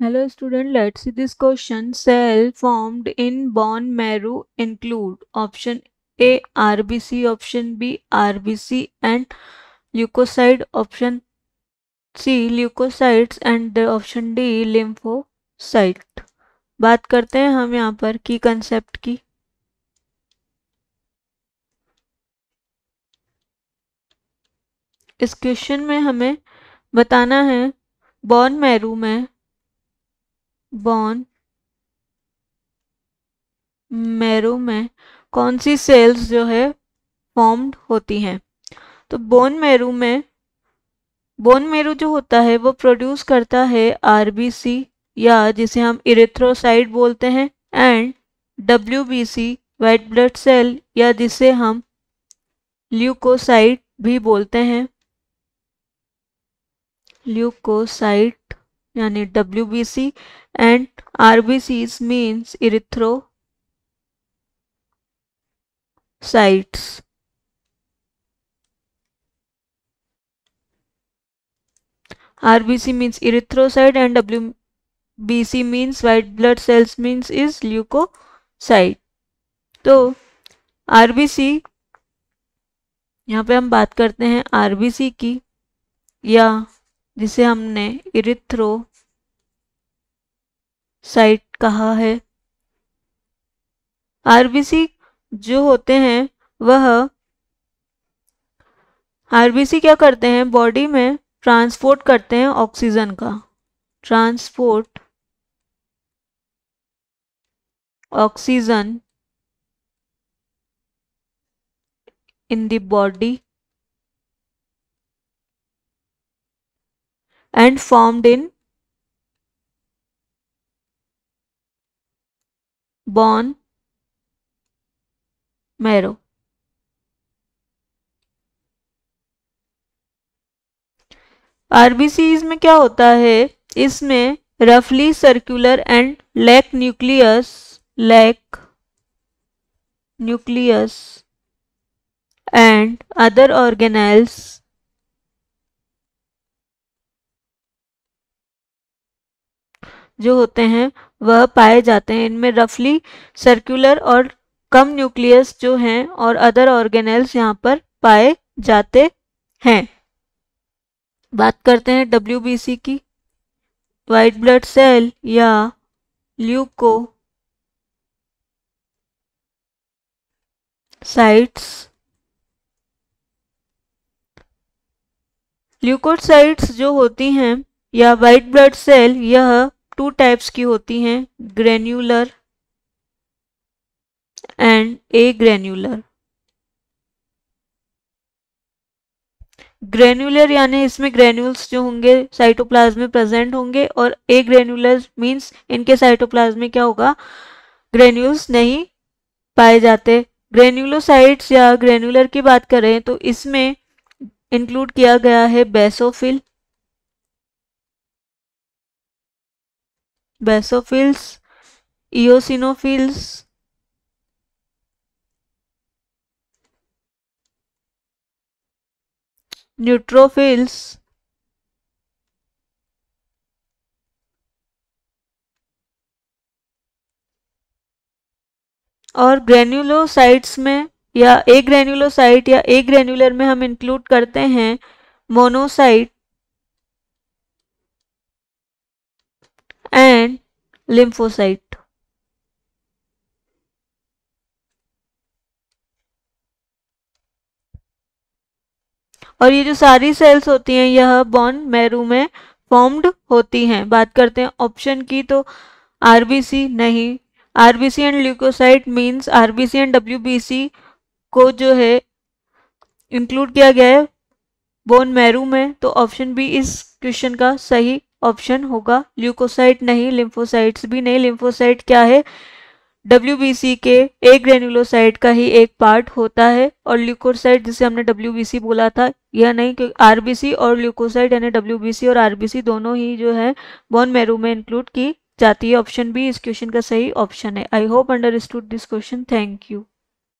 Hello student, let's see this question. Cell formed in bone marrow include option A RBC, option B RBC and leukocyte, option C leukocytes and option D lymphocyte. बात करते हैं हम यहाँ पर की concept की। इस question में हमें बताना है बोन मैरो में कौन सी सेल्स जो है फॉर्म्ड होती हैं। तो बोन मैरो जो होता है वो प्रोड्यूस करता है आरबीसी या जिसे हम इरिथ्रोसाइट बोलते हैं and WBC white blood cell या जिसे हम ल्यूकोसाइट भी बोलते हैं। ल्यूकोसाइट यानी WBC and RBCs means erythrocytes. RBC means erythrocyte and WBC means white blood cells means is leukocyte। तो RBC यहाँ पे हम बात करते हैं RBC की या जिसे हमने इरिथ्रोसाइट कहा है। RBC जो होते हैं वह RBC क्या करते हैं, बॉडी में ट्रांसपोर्ट करते हैं ऑक्सीजन का, transport oxygen in the body and formed in bone marrow. RBCs में क्या होता है, इसमें रफली circular and lack nucleus and other organelles जो होते हैं वह पाए जाते हैं। इनमें रफली सर्कुलर और कम न्यूक्लियस जो हैं और अदर ऑर्गेनेल्स यहाँ पर पाए जाते हैं। बात करते हैं डब्ल्यूबीसी की, वाइट ब्लड सेल या ल्यूकोसाइट्स जो होती हैं या वाइट ब्लड सेल, यह 2 टाइप्स की होती हैं, granular and agranular. Granular यानी इसमें ग्रेन्यूल्स जो होंगे साइटोप्लाज्म में प्रेजेंट होंगे और ए ग्रेन्युलर मींस इनके साइटोप्लाज्म में क्या होगा, ग्रेन्यूल्स नहीं पाए जाते। ग्रेन्युलोसाइट्स या ग्रेन्युलर की बात करें तो इसमें इंक्लूड किया गया है बेसोफिल्स, इओसिनोफिल्स, न्यूट्रोफिल्स और ग्रेन्युलोसाइट्स में या ए ग्रेन्युलोसाइट या ए ग्रेन्युलर में हम इंक्लूड करते हैं मोनोसाइट एंड लिम्फोसाइट। और ये जो सारी सेल्स होती हैं यह बोन मैरो में फॉर्म्ड होती हैं। बात करते हैं ऑप्शन की, तो आरबीसी नहीं, RBC and leukocyte means RBC and WBC को जो है इंक्लूड किया गया है बोन मैरो में, तो ऑप्शन बी इस क्वेश्चन का सही ऑप्शन होगा। ल्यूकोसाइट नहीं, लिम्फोसाइट्स भी नहीं। लिम्फोसाइट क्या है, डब्ल्यूबीसी के ए ग्रेन्युलोसाइट का ही एक पार्ट होता है और ल्यूकोसाइट जिसे हमने डब्ल्यूबीसी बोला था यह नहीं, क्योंकि आरबीसी और ल्यूकोसाइट यानी डब्ल्यूबीसी और आरबीसी दोनों ही जो है बोन मैरो में इंक्लूड की जाती है। ऑप्शन बी इस क्वेश्चन का सही ऑप्शन है। I hope understood this question. Thank you.